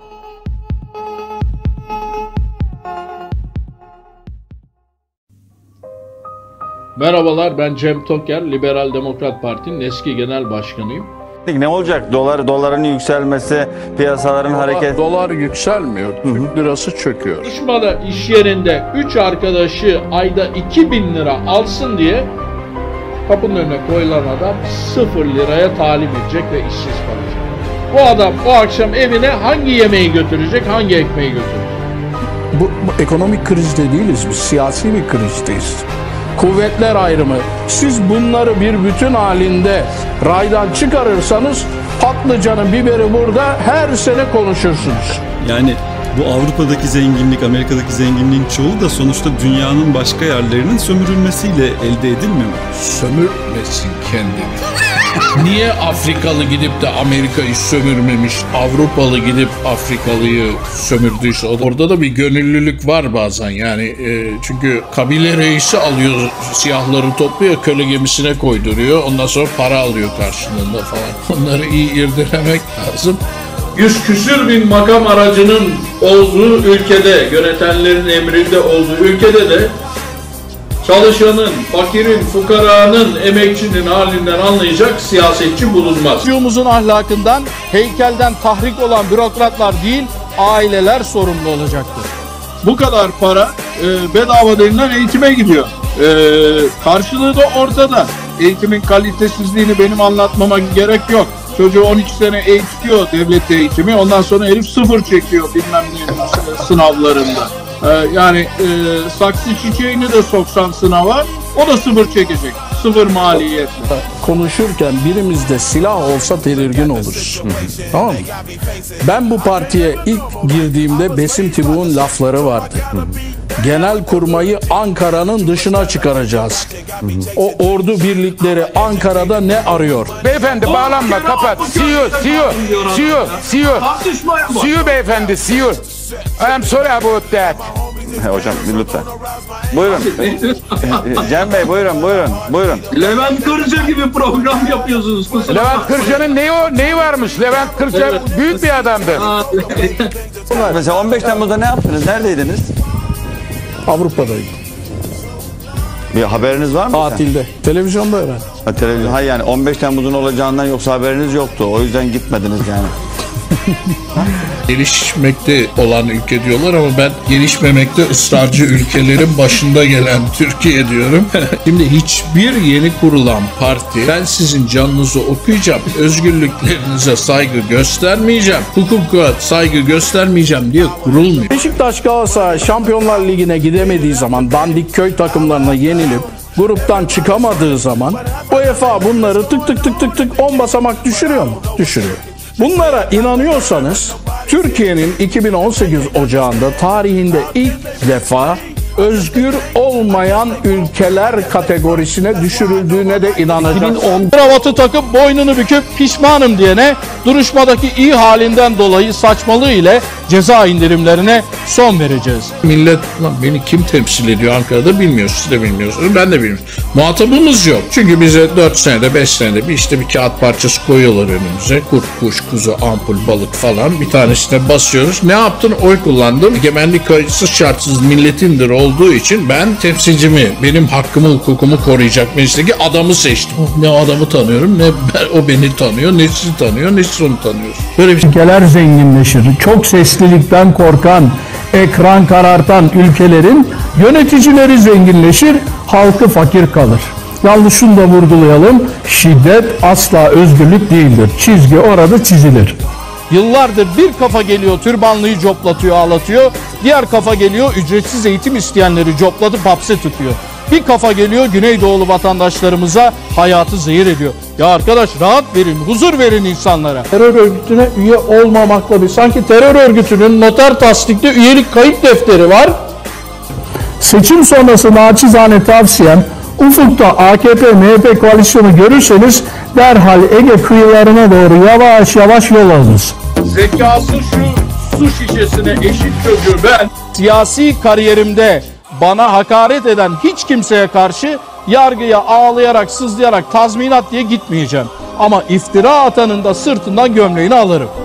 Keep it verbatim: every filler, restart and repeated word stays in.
Merhabalar, ben Cem Toker, Liberal Demokrat Parti'nin eski genel başkanıyım. Ne olacak? Dolar, doların yükselmesi, piyasaların dolar, hareket... Dolar yükselmiyor, Türk lirası çöküyor. Çalışmada iş yerinde üç arkadaşı ayda iki bin lira alsın diye kapının önüne koyulan adam sıfır liraya talim edecek ve işsiz kalacak. Bu adam o akşam evine hangi yemeği götürecek, hangi ekmeği götürecek? Bu, bu ekonomik krizde değiliz biz, siyasi bir krizdeyiz. Kuvvetler ayrımı. Siz bunları bir bütün halinde raydan çıkarırsanız patlıcanın biberi burada her sene konuşursunuz. Yani bu Avrupa'daki zenginlik, Amerika'daki zenginliğin çoğu da sonuçta dünyanın başka yerlerinin sömürülmesiyle elde edilmiyor mu? Sömürmesin kendini. Niye Afrikalı gidip de Amerika'yı sömürmemiş, Avrupalı gidip Afrikalıyı sömürdüyse? Orada da bir gönüllülük var bazen yani. E, çünkü kabile reisi alıyor, siyahları topluyor, köle gemisine koyduruyor. Ondan sonra para alıyor karşılığında falan. Onları iyi irdilemek lazım. Yüz küsür bin makam aracının olduğu ülkede, yönetenlerin emrinde olduğu ülkede de çalışanın, fakirin, fukaranın, emekçinin halinden anlayacak siyasetçi bulunmaz. Çocuğumuzun ahlakından, heykelden tahrik olan bürokratlar değil, aileler sorumlu olacaktır. Bu kadar para e, bedava denilen eğitime gidiyor. E, karşılığı da ortada. Eğitimin kalitesizliğini benim anlatmama gerek yok. Çocuğu on iki sene eğitiyor devlet eğitimi. Ondan sonra herif sıfır çekiyor bilmem ne sınavlarında. Ee, yani e, saksı çiçeğini de soksan sınava o da sıfır çekecek. Sıfır maliyetli. Konuşurken birimizde silah olsa tedirgin oluruz. Tamam mı? Ben bu partiye ilk girdiğimde Besim Tibuk'un lafları vardı. Genelkurmay'ı Ankara'nın dışına çıkaracağız. O ordu birlikleri Ankara'da ne arıyor? Beyefendi bağlanma, kapat. See you, see you, see you, see you. See you beyefendi, see you. I'm sorry about that. Hocam lütfen. Buyurun. Cem Bey buyurun, buyurun, buyurun. Levent Kırca gibi program yapıyorsunuz. Levent Kırca'nın neyi, neyi varmış? Levent Kırca evet. Büyük bir adamdı. Mesela on beş Temmuz'da ne yaptınız? Neredeydiniz? Avrupa'daydım. Bir haberiniz var mı? Tatilde. Televizyonda öğrendim. Ha, televizyon. Hayır yani on beş Temmuz'un olacağından yoksa haberiniz yoktu. O yüzden gitmediniz yani. Gelişmekte olan ülke diyorlar ama ben gelişmemekte ısrarcı ülkelerin başında gelen Türkiye diyorum. Şimdi hiçbir yeni kurulan parti ben sizin canınızı okuyacağım, özgürlüklerinize saygı göstermeyeceğim, hukuka saygı göstermeyeceğim diye kurulmuyor. Beşiktaş Galatasaray Şampiyonlar Ligi'ne gidemediği zaman, dandik köy takımlarına yenilip gruptan çıkamadığı zaman UEFA bunları tık tık tık tık tık on basamak düşürüyor mu? Düşürüyor. Bunlara inanıyorsanız Türkiye'nin iki bin on sekiz Ocağı'nda tarihinde ilk defa özgür olmayan ülkeler kategorisine düşürüldüğüne de inanacaksınız. iki bin on kravatı takıp boynunu büküp pişmanım diyene duruşmadaki iyi halinden dolayı saçmalığı ile ceza indirimlerine son vereceğiz. Millet lan beni kim temsil ediyor Ankara'da bilmiyor, siz de bilmiyorsunuz, ben de bilmiyorum. Muhatabımız yok. Çünkü bize dört senede beş senede bir işte bir kağıt parçası koyuyorlar önümüze. Kurt, kuş, kuzu, ampul, balık falan. Bir tanesine basıyoruz. Ne yaptın? Oy kullandım. Egemenlik kayıtsız şartsız milletindir olduğu için ben temsilcimi, benim hakkımı, hukukumu koruyacak meclisteki adamı seçtim. Ne adamı tanıyorum, ne ben, o beni tanıyor, ne sizi tanıyor, ne siz onu tanıyorsunuz. Böyle bir şey. Ülkeler zenginleşir. Çok seslilikten korkan, ekran karartan ülkelerin yöneticileri zenginleşir, halkı fakir kalır. Yalnız şunu da vurgulayalım, şiddet asla özgürlük değildir. Çizgi orada çizilir. Yıllardır bir kafa geliyor türbanlıyı coplatıyor, ağlatıyor. Diğer kafa geliyor ücretsiz eğitim isteyenleri coplatıp hapse tutuyor. Bir kafa geliyor Güneydoğulu vatandaşlarımıza hayatı zehir ediyor. Ya arkadaş rahat verin, huzur verin insanlara. Terör örgütüne üye olmamakla bir, sanki terör örgütünün noter tasdikli üyelik kayıt defteri var. Seçim sonrası naçizane tavsiyem, ufukta A K P M H P koalisyonu görürseniz derhal Ege kıyılarına doğru yavaş yavaş yol alınız. Zekası şu su şişesine eşit çocuğu ben. Siyasi kariyerimde bana hakaret eden hiç kimseye karşı yargıya ağlayarak, sızlayarak tazminat diye gitmeyeceğim. Ama iftira atanın da sırtından gömleğini alırım.